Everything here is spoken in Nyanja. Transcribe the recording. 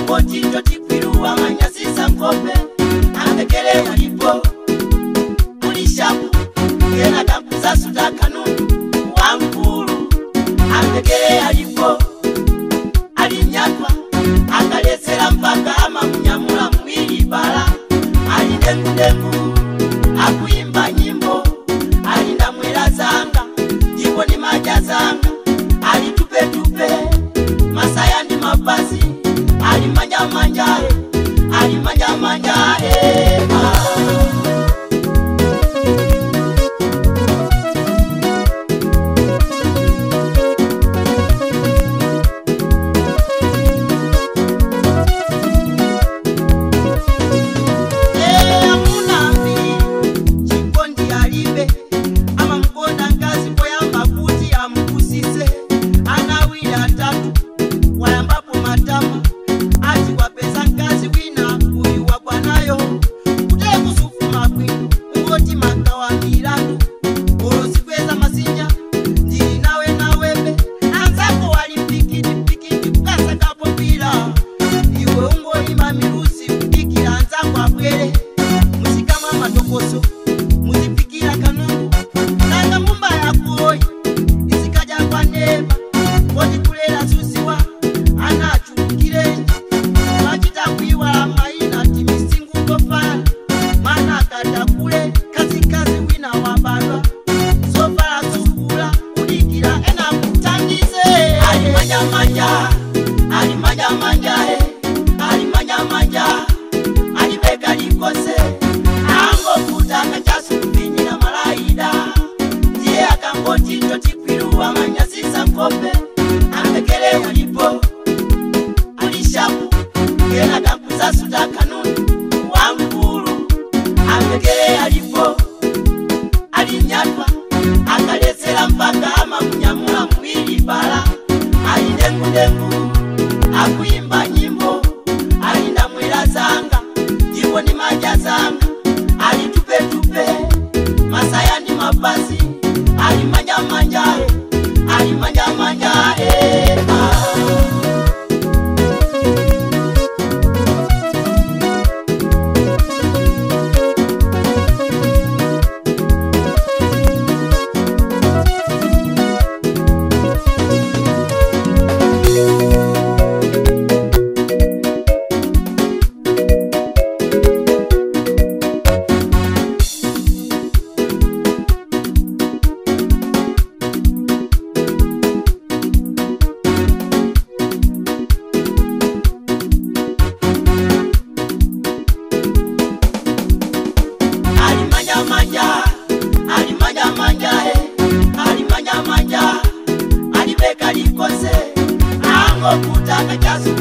akangoti totikwiruwa manyasisa nkope amekele ulipo ulishapu yena kakuzasuta kanunu wankulu amekele alipo alinyatwa akalesera mpaka ama mnyamula mwili bala alidengu akuimba nyimbo alinda mwela zanga jibo ni maja zanga alitupe masaya ndi mapasi alimanja alibeka likose ango kutaka chasu kufinyira malaida ndiye akangoti totikwiruwa manyasisa nkope amekele ulipo ulishapu yena kakuzasuta kanunu wankulu amekele alipo alinyatwa akalesera mpaka ama mnyamula mwili bala alidengu akuimba nyimbo alinda mwela zanga jibo ni maja zanga alitupe masaya ni mapasi alimanja alibeka likose ango kutaka chasu